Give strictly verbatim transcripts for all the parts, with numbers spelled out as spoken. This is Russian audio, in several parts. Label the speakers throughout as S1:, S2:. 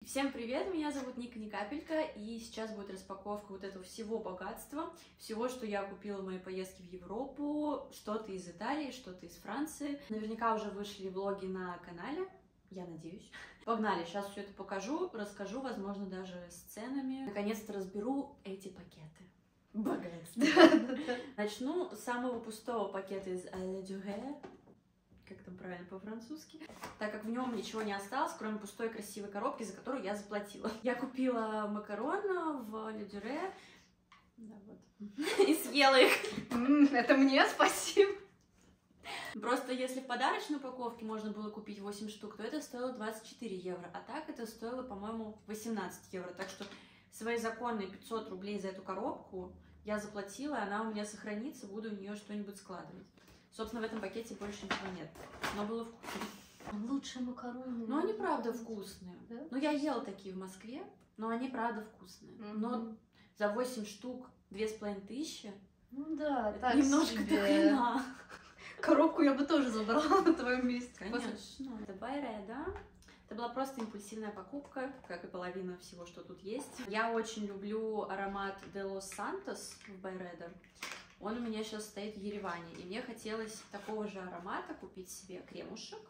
S1: Всем привет, меня зовут Ника Никапелька, и сейчас будет распаковка вот этого всего богатства, всего, что я купила в моей поездке в Европу, что-то из Италии, что-то из Франции. Наверняка уже вышли влоги на канале, я надеюсь. Погнали, сейчас все это покажу, расскажу, возможно, даже с ценами. Наконец-то разберу эти пакеты. Богатство. Начну с самого пустого пакета из Le Durer. Как там правильно по-французски, так как в нем ничего не осталось, кроме пустой красивой коробки, за которую я заплатила. Я купила макароны в Le Durer, да, вот, и съела их.
S2: Это мне спасибо.
S1: Просто если в подарочной упаковке можно было купить восемь штук, то это стоило двадцать четыре евро, а так это стоило, по-моему, восемнадцать евро. Так что свои законные пятьсот рублей за эту коробку я заплатила, и она у меня сохранится, буду в нее что-нибудь складывать. Собственно, в этом пакете больше ничего нет. Но было вкусно.
S2: Лучшие макароны.
S1: Но они правда вкусные.
S2: Да?
S1: Ну, я ела такие в Москве, но они правда вкусные. Mm-hmm. Но за восемь штук две с половиной тысячи.
S2: Ну да, так
S1: немножко
S2: себе.
S1: Хрена.
S2: Коробку я бы тоже забрала на твоем месте.
S1: Конечно. Это Байре, да? Это была просто импульсивная покупка, как и половина всего, что тут есть. Я очень люблю аромат De Los Santos в Байредо. Он у меня сейчас стоит в Ереване, и мне хотелось такого же аромата купить себе кремушек.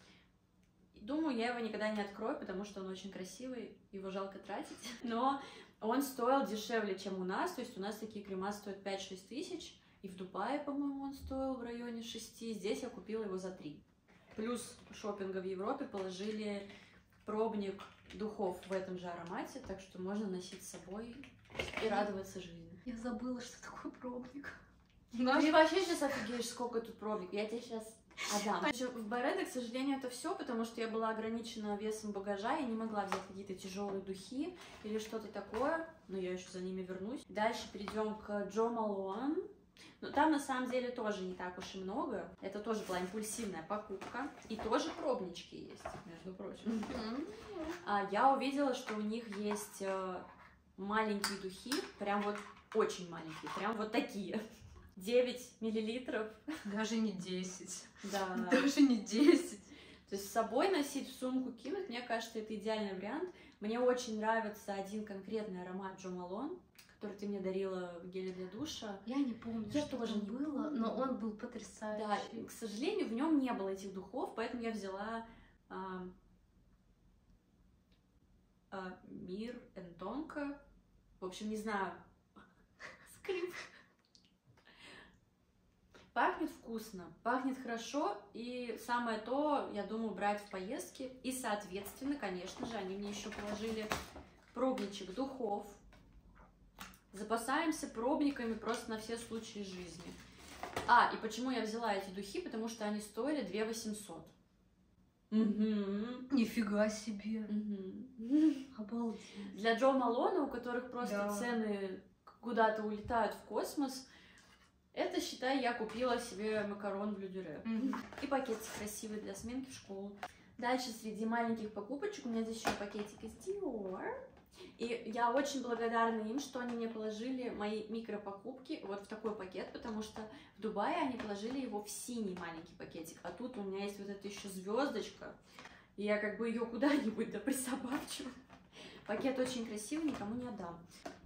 S1: Думаю, я его никогда не открою, потому что он очень красивый, его жалко тратить. Но он стоил дешевле, чем у нас, то есть у нас такие крема стоят пять-шесть тысяч, и в Дубае, по-моему, он стоил в районе шести, здесь я купила его за три. Плюс шопинга в Европе положили пробник духов в этом же аромате, так что можно носить с собой и радоваться жизни.
S2: Я забыла, что такое пробник.
S1: Ты вообще сейчас офигеешь, сколько тут пробник. Я тебе сейчас отдам. В Байредо, к сожалению, это все, потому что я была ограничена весом багажа, я не могла взять какие-то тяжелые духи или что-то такое, но я еще за ними вернусь. Дальше перейдем к Jo Malone. Но там на самом деле тоже не так уж и много. Это тоже была импульсивная покупка. И тоже пробнички есть, между прочим. Mm-hmm. Я увидела, что у них есть маленькие духи, прям вот очень маленькие, прям вот такие. девять миллилитров.
S2: Даже не десять.
S1: Да.
S2: Даже не десять.
S1: То есть с собой носить, в сумку кинуть, мне кажется, это идеальный вариант. Мне очень нравится один конкретный аромат Jo Malone, который ты мне дарила в геле для душа.
S2: Я не помню,
S1: я
S2: что
S1: тоже
S2: не
S1: не
S2: было,
S1: помню.
S2: Но он был потрясающий.
S1: Да, к сожалению, в нем не было этих духов, поэтому я взяла а, а, Мир Энтонка. В общем, не знаю. Скрип. Пахнет вкусно, пахнет хорошо, и самое то, я думаю, брать в поездки. И, соответственно, конечно же, они мне еще положили пробничек духов. Запасаемся пробниками просто на все случаи жизни. А, и почему я взяла эти духи? Потому что они стоили две тысячи восемьсот. Угу.
S2: Нифига себе.
S1: Угу.
S2: Обалдеть.
S1: Для Jo Malone, у которых просто
S2: да.
S1: цены куда-то улетают в космос, это, считай, я купила себе макарон в Le Durer. Mm-hmm. И пакетик красивый для сменки в школу. Дальше среди маленьких покупочек у меня здесь еще пакетик из Dior. И я очень благодарна им, что они мне положили мои микропокупки вот в такой пакет, потому что в Дубае они положили его в синий маленький пакетик. А тут у меня есть вот эта еще звездочка, и я как бы ее куда-нибудь да присобачу. Пакет очень красивый, никому не отдам.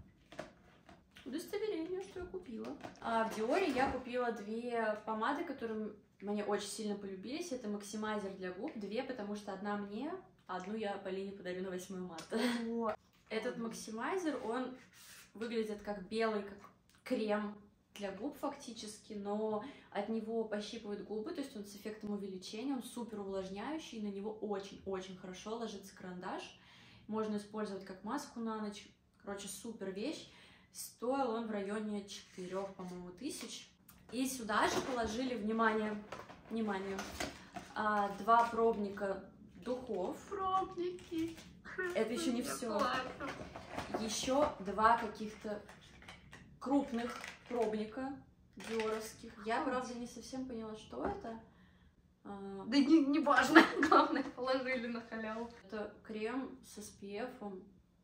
S1: Удостоверение, что я купила. А в Диоре я купила две помады, которые мне очень сильно полюбились. Это максимайзер для губ. Две, потому что одна мне, а одну я Полине подарю на восьмое марта. Этот максимайзер, он выглядит как белый, как крем для губ фактически, но от него пощипывают губы, то есть он с эффектом увеличения, он супер увлажняющий, на него очень-очень хорошо ложится карандаш. Можно использовать как маску на ночь. Короче, супер вещь. Стоил он в районе четырёх, по-моему, тысяч. И сюда же положили, внимание, внимание, два пробника духов.
S2: Пробники.
S1: Это еще не все. Еще два каких-то крупных пробника диоровских. Я, правда, не совсем поняла, что это.
S2: Да не, не важно, главное, положили на халяву.
S1: Это крем с эс пи эф-ом.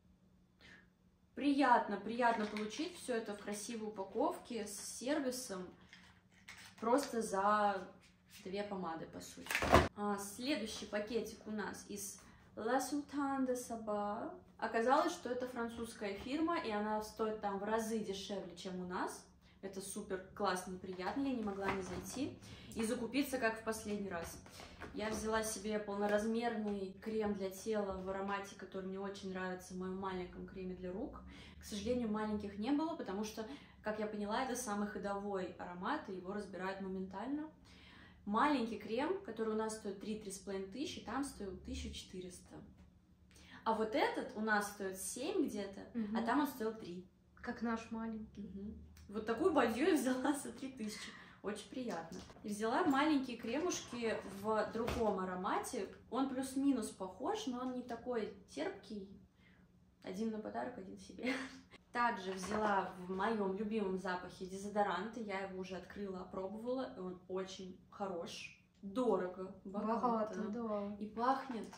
S1: Приятно, приятно получить все это в красивой упаковке с сервисом просто за две помады, по сути. А, следующий пакетик у нас из La Sultane de Saba. Оказалось, что это французская фирма, и она стоит там в разы дешевле, чем у нас. Это супер классно и приятно, я не могла не зайти и закупиться, как в последний раз. Я взяла себе полноразмерный крем для тела в аромате, который мне очень нравится, в моем маленьком креме для рук. К сожалению, маленьких не было, потому что, как я поняла, это самый ходовой аромат, и его разбирают моментально. Маленький крем, который у нас стоит три-три с половиной тысячи, там стоил тысячу четыреста. А вот этот у нас стоит семь где-то, угу. а там он стоил три.
S2: Как наш маленький.
S1: Угу. Вот такую бадью я взяла за три тысячи. Очень приятно. И взяла маленькие кремушки в другом аромате. Он плюс-минус похож, но он не такой терпкий. Один на подарок, один себе. Также взяла в моем любимом запахе дезодорант. Я его уже открыла, опробовала. И он очень хорош. Дорого, богато.
S2: Богато, да.
S1: И пахнет,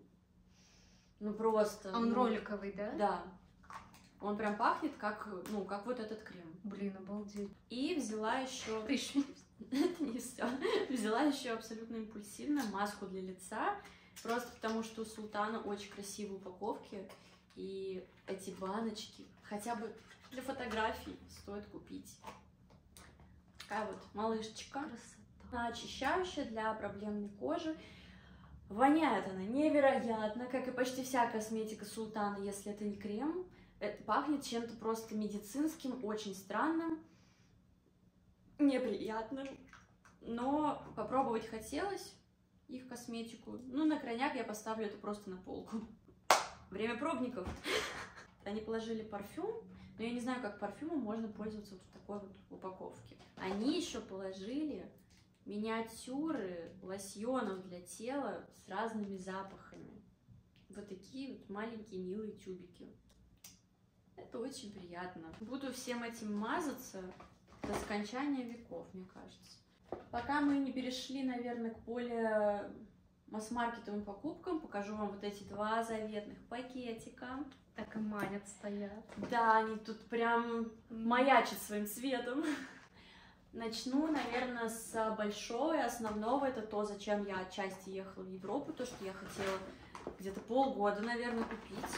S1: ну просто...
S2: А он
S1: ну,
S2: роликовый, да?
S1: Да. Он прям пахнет, как, ну, как вот этот крем.
S2: Блин, обалдеть.
S1: И взяла еще...
S2: Пришли.
S1: Это не все. Взяла еще абсолютно импульсивно маску для лица. Просто потому, что у Султана очень красивые упаковки. И эти баночки хотя бы для фотографий стоит купить. Такая вот малышечка. Красота. Очищающая для проблемной кожи. Воняет она невероятно, как и почти вся косметика Султана, если это не крем. Это пахнет чем-то просто медицинским, очень странным, неприятным. Но попробовать хотелось их косметику. Ну, на крайняк я поставлю это просто на полку. Время пробников. Они положили парфюм, но я не знаю, как парфюмом можно пользоваться вот в такой вот упаковке. Они еще положили миниатюры лосьонов для тела с разными запахами. Вот такие вот маленькие милые тюбики. Это очень приятно. Буду всем этим мазаться до скончания веков, мне кажется. Пока мы не перешли, наверное, к более масс-маркетовым покупкам, покажу вам вот эти два заветных пакетика.
S2: Так и манят стоят.
S1: Да, они тут прям маячат своим цветом. Начну, наверное, с большого и основного. Это то, зачем я отчасти ехала в Европу, то, что я хотела где-то полгода, наверное, купить.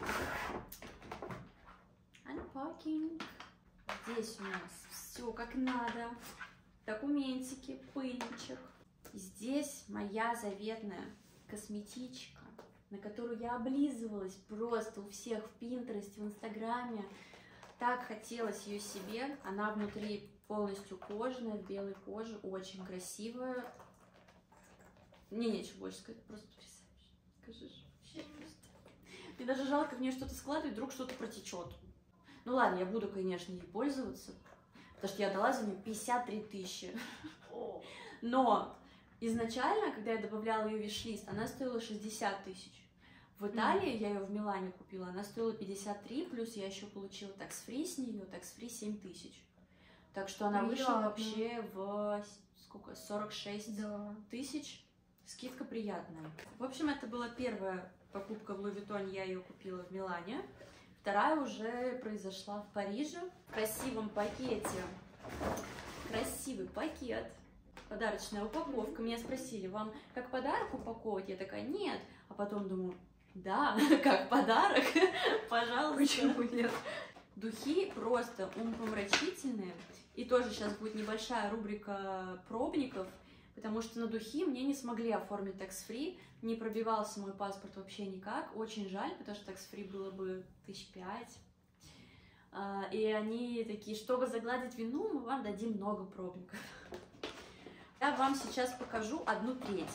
S1: Unpacking. Здесь у нас все как надо. Документики, пыльничек. Здесь моя заветная косметичка, на которую я облизывалась просто у всех в Пинтересте, в Инстаграме. Так хотелось ее себе. Она внутри полностью кожаная, в белой коже, очень красивая. Мне нечего больше сказать, просто потрясающе. Скажи, вообще просто. Мне даже жалко в нее что-то складывать, вдруг что-то протечет. Ну ладно, я буду, конечно, ей пользоваться, потому что я дала за нее пятьдесят три тысячи. Но изначально, когда я добавляла ее в виш-лист, она стоила шестьдесят тысяч. В Италии, mm. я ее в Милане купила, она стоила пятьдесят три, плюс я еще получила такс-фри с нее, такс-фри семь тысяч. Так что она
S2: Приятно.
S1: вышла вообще в сколько, сорок шесть
S2: да.
S1: тысяч. Скидка приятная. В общем, это была первая покупка в Луи Виттоне, я ее купила в Милане. Вторая уже произошла в Париже. В красивом пакете. Красивый пакет. Подарочная упаковка. Меня спросили, вам как подарок упаковывать? Я такая, нет. А потом думаю, да, как подарок, пожалуйста.
S2: Почему нет?
S1: Духи просто умопомрачительные. И тоже сейчас будет небольшая рубрика пробников, потому что на духи мне не смогли оформить такс-фри. Не пробивался мой паспорт вообще никак. Очень жаль, потому что такс-фри было бы тысяч пять. И они такие, чтобы загладить вину, мы вам дадим много пробников. Я вам сейчас покажу одну треть.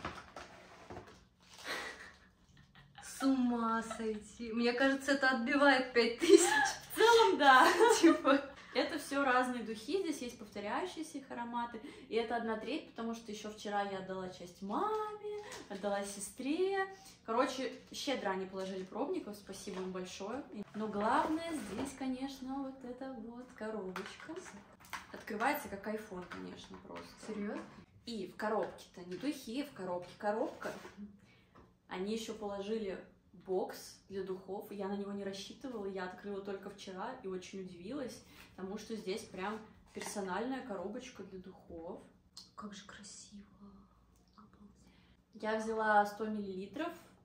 S2: С ума сойти. Мне кажется, это отбивает пять тысяч.
S1: В целом, да.
S2: Типа.
S1: Это все разные духи, здесь есть повторяющиеся их ароматы. И это одна треть, потому что еще вчера я отдала часть маме, отдала сестре. Короче, щедро они положили пробников, спасибо им большое. Но главное здесь, конечно, вот эта вот коробочка. Открывается как айфон, конечно, просто.
S2: Серьезно?
S1: И в коробке-то не духи, в коробке коробка. Они еще положили бокс для духов. Я на него не рассчитывала, я открыла только вчера и очень удивилась, потому что здесь прям персональная коробочка для духов.
S2: Как же красиво.
S1: Я взяла сто миллилитров.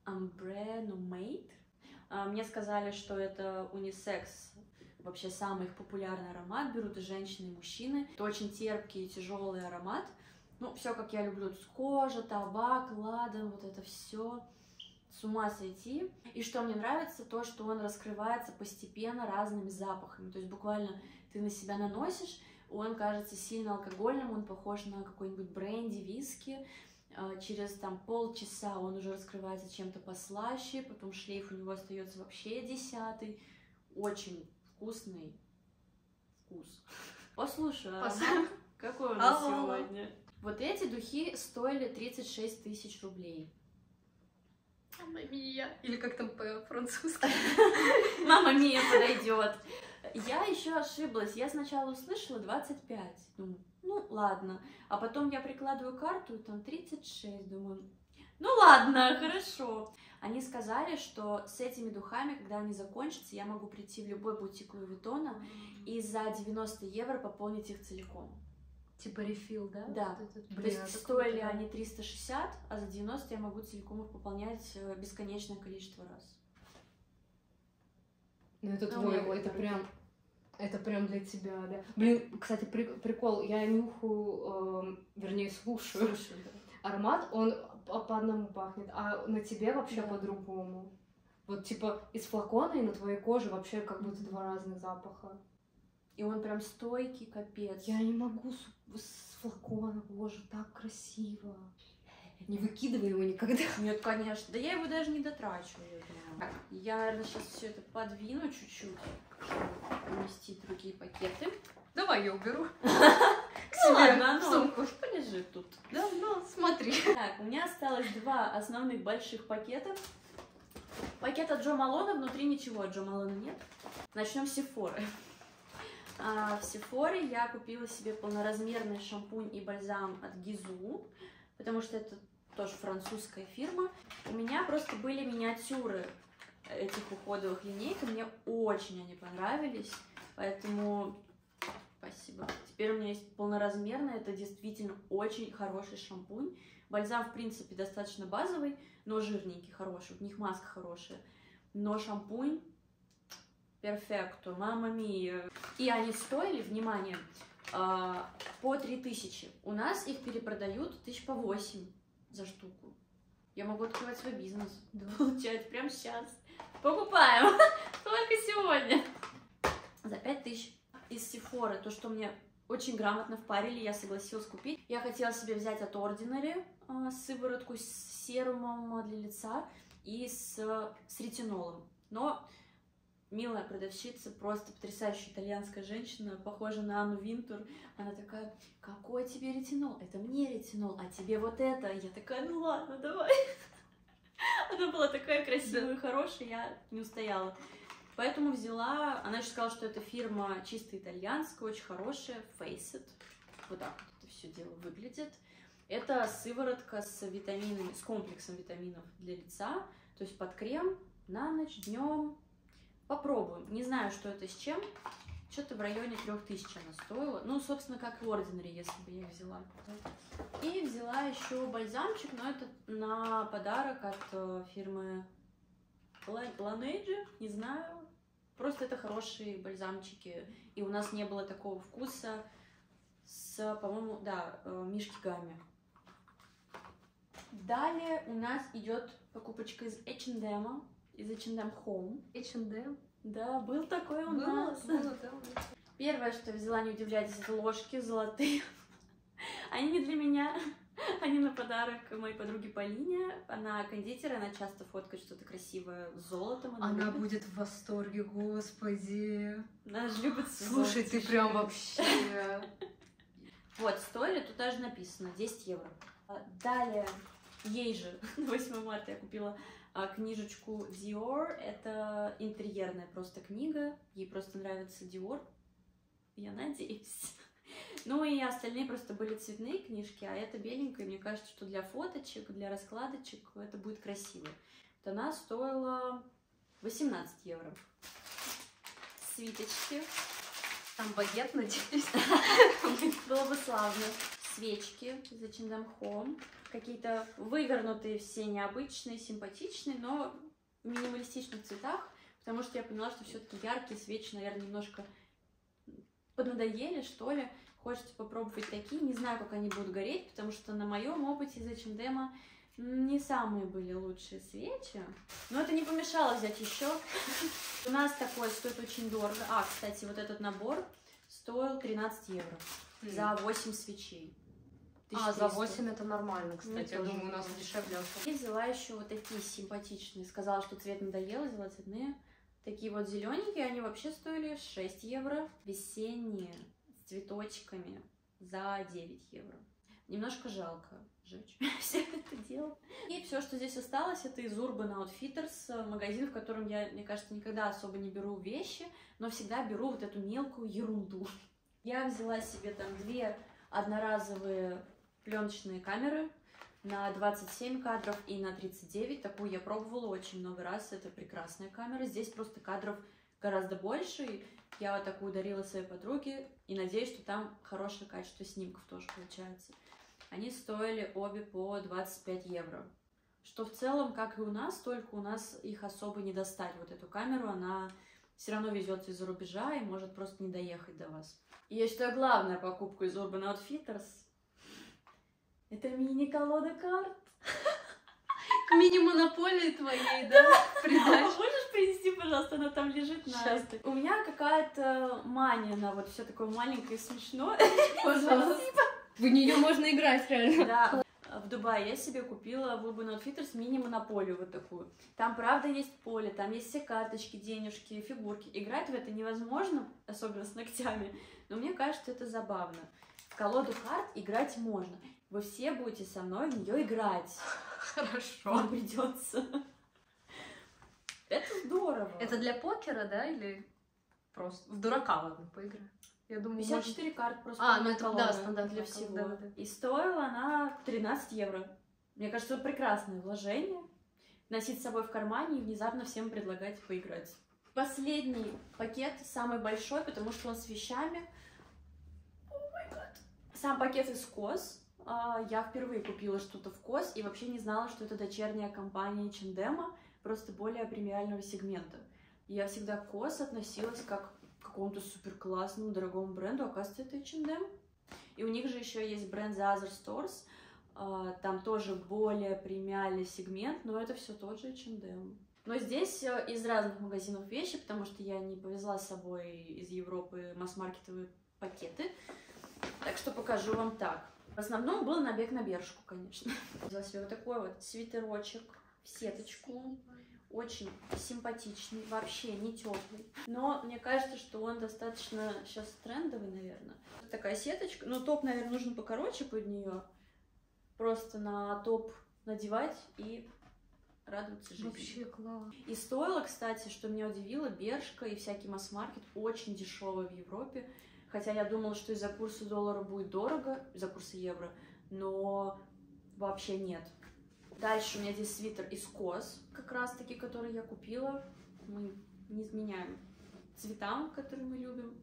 S1: Ombre Nomade. Мне сказали, что это унисекс, вообще самый их популярный аромат. Берут и женщины, и мужчины. Это очень терпкий и тяжелый аромат. Ну, все как я люблю. Тут кожа, табак, ладан, вот это все. С ума сойти. И что мне нравится, то, что он раскрывается постепенно разными запахами. То есть буквально ты на себя наносишь, он кажется сильно алкогольным, он похож на какой-нибудь бренди, виски. Через там полчаса он уже раскрывается чем-то послаще, потом шлейф у него остается вообще десятый. Очень вкусный вкус. Послушай, а какой у нас сегодня? Вот эти духи стоили тридцать шесть тысяч рублей.
S2: Мама Мия. Или как там по-французски?
S1: Мама Мия подойдет. Я еще ошиблась. Я сначала услышала двадцать пять. Думаю, ну ладно. А потом я прикладываю карту, и там тридцать шесть. Думаю, ну ладно, хорошо. Они сказали, что с этими духами, когда они закончатся, я могу прийти в любой бутик Луи Виттона и за девяносто евро пополнить их целиком.
S2: Типа рефил, да?
S1: Да. Вот этот, то есть стоили да. они триста шестьдесят, а за девяносто я могу целиком их пополнять бесконечное количество раз.
S2: Ну это ну, твой, это прям, это прям для тебя, да. Блин, кстати, при, прикол, я нюхаю, э, вернее слушаю, слушаю да. аромат, он по, по одному пахнет, а на тебе вообще да. по-другому. Вот типа из флакона и на твоей коже вообще как будто два разных запаха.
S1: И он прям стойкий, капец.
S2: Я не могу с, с флакона, боже, так красиво. Не выкидывай его никогда.
S1: Нет, конечно. Да я его даже не дотрачиваю. Так, я, наверное, сейчас все это подвину чуть-чуть, чтобы уместить другие пакеты.
S2: Давай я уберу.
S1: К себе в сумку. Полежит тут.
S2: Да, ну, смотри.
S1: Так, у меня осталось два основных больших пакета. Пакет от Джо Малона, внутри ничего от Джо Малона нет. Начнем с Сефоры. А, в Сефоре я купила себе полноразмерный шампунь и бальзам от Гизу, потому что это тоже французская фирма. У меня просто были миниатюры этих уходовых линеек, и мне очень они понравились, поэтому спасибо. Теперь у меня есть полноразмерный, это действительно очень хороший шампунь. Бальзам, в принципе, достаточно базовый, но жирненький, хороший, у них маска хорошая. Но шампунь перфекто, мама мия. И они стоили, внимание, по три тысячи. У нас их перепродают тысяч по восемь за штуку. Я могу открывать свой бизнес. Да. Получается, прямо сейчас. Покупаем. Только сегодня. За пять тысяч. Из Сефоры, то, что мне очень грамотно впарили, я согласилась купить. Я хотела себе взять от Ordinary э, сыворотку с серумом для лица и с, с ретинолом. Но милая продавщица, просто потрясающая итальянская женщина, похожа на Анну Винтур. Она такая, какой тебе ретинол? Это мне ретинол, а тебе вот это. Я такая, ну ладно, давай. Она была такая красивая и хорошая, я не устояла. Поэтому взяла, она еще сказала, что эта фирма чисто итальянская, очень хорошая, Face It. Вот так вот это все дело выглядит. Это сыворотка с витаминами, с комплексом витаминов для лица, то есть под крем, на ночь, днем. Попробуем. Не знаю, что это с чем. Что-то в районе трех тысяч она стоила. Ну, собственно, как в Ordinary, если бы я их взяла. И взяла еще бальзамчик, но это на подарок от фирмы Laneige, не знаю. Просто это хорошие бальзамчики. И у нас не было такого вкуса с, по-моему, да, Мишки Гамми. Далее у нас идет покупочка из эйч энд эм. Из эйч энд эм Home.
S2: эйч энд эм?
S1: Да, был такой у
S2: было,
S1: нас.
S2: Было, да.
S1: Первое, что взяла, не удивляйтесь, это ложки золотые. Они не для меня, они на подарок моей подруге Полине. Она кондитер, она часто фоткает что-то красивое с золотом.
S2: Она, она будет в восторге, господи.
S1: Она же любит
S2: Слушай, ты прям вообще...
S1: Вот, стоили, тут даже написано, десять евро. Далее, ей же, на восьмое марта я купила книжечку Dior. Это интерьерная просто книга. Ей просто нравится Dior. Я надеюсь. Ну и остальные просто были цветные книжки, а это беленькая. Мне кажется, что для фоточек, для раскладочек это будет красиво. Вот она стоила восемнадцать евро. Свиточки.
S2: Там багет, надеюсь.
S1: Было бы славно. Свечки из эйч энд эм Home. какие-то вывернутые, все необычные, симпатичные, но в минималистичных цветах, потому что я поняла, что все-таки яркие свечи, наверное, немножко поднадоели, что ли. Хочется попробовать такие. Не знаю, как они будут гореть, потому что на моем опыте из эйч энд эм не самые были лучшие свечи. Но это не помешало взять еще. У нас такое стоит очень дорого. А, кстати, вот этот набор стоил тринадцать евро за восемь свечей.
S2: А, за восемь это нормально, кстати. Я думаю, у нас дешевле.
S1: И взяла еще вот такие симпатичные. Сказала, что цвет надоел, взяла цветные. Такие вот зелененькие, они вообще стоили шесть евро. Весенние, с цветочками, за девять евро. Немножко жалко сжечь все это дело. И все, что здесь осталось, это из Urban Outfitters, магазин, в котором я, мне кажется, никогда особо не беру вещи, но всегда беру вот эту мелкую ерунду. Я взяла себе там две одноразовые пленочные камеры на двадцать семь кадров и на тридцать девять. Такую я пробовала очень много раз. Это прекрасная камера. Здесь просто кадров гораздо больше. Я вот такую дарила своей подруге и надеюсь, что там хорошее качество снимков тоже получается. Они стоили обе по двадцать пять евро. Что в целом, как и у нас, только у нас их особо не достать. Вот эту камеру, она все равно везется из-за рубежа и может просто не доехать до вас. И я считаю, главная покупка из Urban Outfitters — это мини-колода карт.
S2: К мини-монополии твоей, да?
S1: Можешь принести, пожалуйста, она там лежит на... Сейчас. У меня какая-то мания на вот все такое маленькое и смешное.
S2: Пожалуйста. В нее можно играть, реально.
S1: Да. В Дубае я себе купила в Urban Outfitters мини-монополию вот такую. Там, правда, есть поле, там есть все карточки, денежки, фигурки. Играть в это невозможно, особенно с ногтями, но мне кажется, это забавно. В колоду карт играть можно. Вы все будете со мной в нее играть.
S2: Хорошо.
S1: Вам придется. Это здорово.
S2: Это для покера, да, или просто в дурака, ладно, поиграть? Я думаю,
S1: пятьдесят четыре может... карты просто.
S2: А, ну это да, стандарт
S1: для всего.
S2: Да, да.
S1: И стоила она тринадцать евро. Мне кажется, это прекрасное вложение. Носить с собой в кармане и внезапно всем предлагать поиграть. Последний пакет, самый большой, потому что он с вещами. О май гад. Сам пакет из Кос. Я впервые купила что-то в Кос и вообще не знала, что это дочерняя компания эйч энд эм, просто более премиального сегмента. Я всегда к Кос относилась как к какому-то супер классному, дорогому бренду, оказывается, это эйч энд эм. И у них же еще есть бренд The Other Stores, там тоже более премиальный сегмент, но это все тот же эйч энд эм. Но здесь из разных магазинов вещи, потому что я не повезла с собой из Европы масс-маркетовые пакеты, так что покажу вам так. В основном был набег на бершку, конечно. Взяла себе вот такой вот свитерочек в сеточку. Очень симпатичный, вообще не теплый. Но мне кажется, что он достаточно сейчас трендовый, наверное. Такая сеточка. Ну, топ, наверное, нужно покороче под нее. Просто на топ надевать и радоваться жизни.
S2: Вообще класс.
S1: И стоило, кстати, что меня удивило, бершка и всякий масс-маркет очень дешевый в Европе. Хотя я думала, что из-за курса доллара будет дорого, из-за курса евро, но вообще нет. Дальше у меня здесь свитер из Кос, как раз-таки, который я купила. Мы не изменяем цветам, которые мы любим.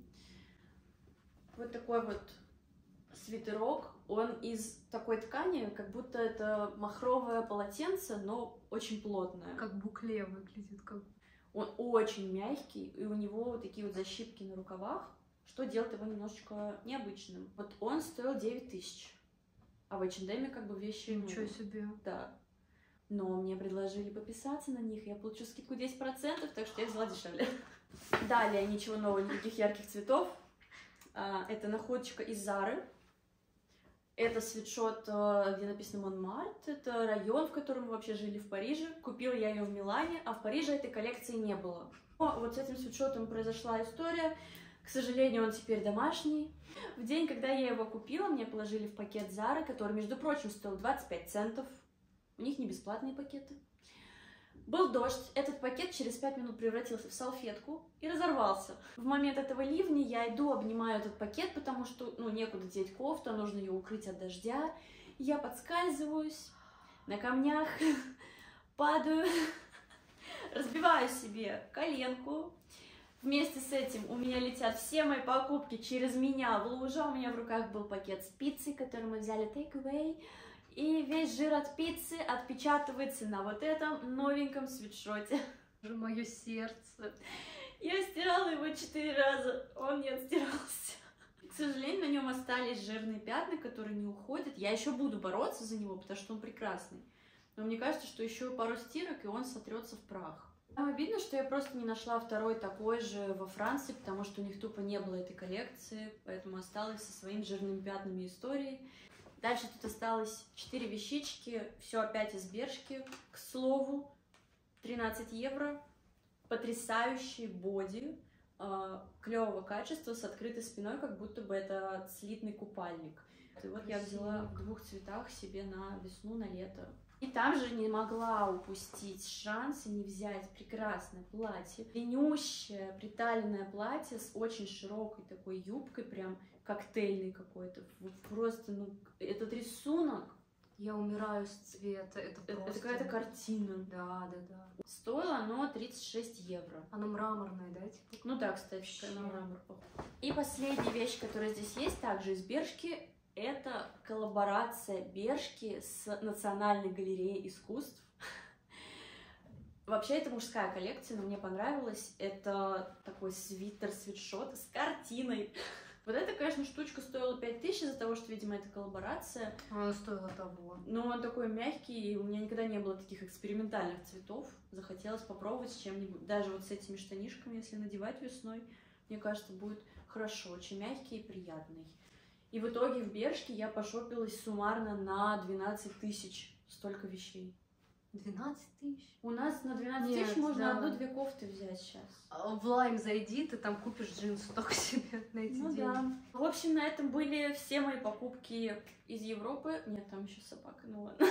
S1: Вот такой вот свитерок. Он из такой ткани, как будто это махровое полотенце, но очень плотное.
S2: Как букле выглядит. Как...
S1: Он очень мягкий, и у него вот такие вот защипки на рукавах, что делает его немножечко необычным. Вот он стоил девять тысяч, а в эйч энд эм как бы вещи...
S2: Ничего
S1: ну,
S2: себе.
S1: Да. Но мне предложили подписаться на них, я получу скидку десять процентов, так что я взяла дешевле. Далее ничего нового, никаких ярких цветов. Это находочка из Зары. Это свитшот, где написано Монмарт. Это район, в котором мы вообще жили в Париже. Купила я ее в Милане, а в Париже этой коллекции не было. Но вот с этим свитшотом произошла история. К сожалению, он теперь домашний. В день, когда я его купила, мне положили в пакет Зары, который, между прочим, стоил двадцать пять центов. У них не бесплатные пакеты. Был дождь, этот пакет через пять минут превратился в салфетку и разорвался. В момент этого ливня я иду, обнимаю этот пакет, потому что, ну, некуда деть кофту, нужно ее укрыть от дождя. Я подскальзываюсь на камнях, падаю, разбиваю себе коленку. Вместе с этим у меня летят все мои покупки через меня в лужу. У меня в руках был пакет с пиццей, который мы взяли take away. И весь жир от пиццы отпечатывается на вот этом новеньком свитшоте.
S2: Мое сердце.
S1: Я стирала его четыре раза, он не отстирался. К сожалению, на нем остались жирные пятна, которые не уходят. Я еще буду бороться за него, потому что он прекрасный. Но мне кажется, что еще пару стирок, и он сотрется в прах. Обидно, что я просто не нашла второй такой же во Франции, потому что у них тупо не было этой коллекции, поэтому осталась со своими жирными пятнами историей. Дальше тут осталось четыре вещички, все опять из Бершки. К слову, тринадцать евро, потрясающий боди, э, клевого качества, с открытой спиной, как будто бы это слитный купальник. И вот я взяла в двух цветах себе на весну, на лето. И там же не могла упустить шанс и не взять прекрасное платье. Длиннющее приталенное платье с очень широкой такой юбкой, прям коктейльный какой-то. Вот просто, ну, этот рисунок.
S2: Я умираю с цвета. Это,
S1: Это,
S2: просто...
S1: это какая-то картина.
S2: Да, да, да.
S1: Стоило оно тридцать шесть евро.
S2: Оно мраморное, да? Типа?
S1: Ну да, кстати, на мрамор похоже. И последняя вещь, которая здесь есть, также из Бершки, это коллаборация Бершки с Национальной галереей искусств. Вообще, это мужская коллекция, но мне понравилось. Это такой свитер-свитшот с картиной. Вот эта, конечно, штучка стоила пять тысяч из-за того, что, видимо, это коллаборация.
S2: Она стоила того.
S1: Но он такой мягкий, и у меня никогда не было таких экспериментальных цветов. Захотелось попробовать с чем-нибудь. Даже вот с этими штанишками, если надевать весной, мне кажется, будет хорошо. Очень мягкий и приятный. И в итоге в Бершке я пошопилась суммарно на двенадцать тысяч. Столько вещей.
S2: двенадцать тысяч?
S1: У нас на двенадцать тысяч можно да. одну-две кофты взять сейчас.
S2: В Лайм зайди, ты там купишь джинсы только себе на эти
S1: ну,
S2: деньги.
S1: Да. В общем, на этом были все мои покупки из Европы. Нет, там еще собака, ну ладно.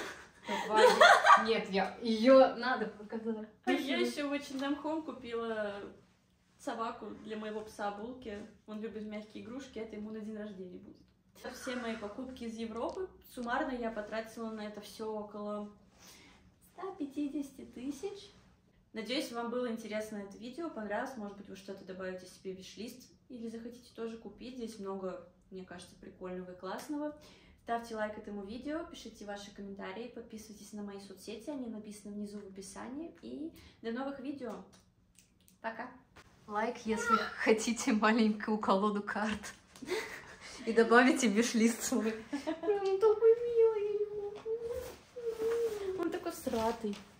S2: Нет, я ее надо показать.
S1: Я еще в эйч энд эм Home купила собаку для моего пса Булки. Он любит мягкие игрушки, это ему на день рождения будет. Это все мои покупки из Европы. Суммарно я потратила на это все около ста пятидесяти тысяч. Надеюсь, вам было интересно это видео, понравилось. Может быть, вы что-то добавите себе в виш-лист или захотите тоже купить. Здесь много, мне кажется, прикольного и классного. Ставьте лайк этому видео, пишите ваши комментарии, подписывайтесь на мои соцсети, они написаны внизу в описании. И до новых видео. Пока!
S2: Лайк, если хотите маленькую колоду карт. И добавите в виш-лист свой.
S1: Он такой милый. Он такой сратый.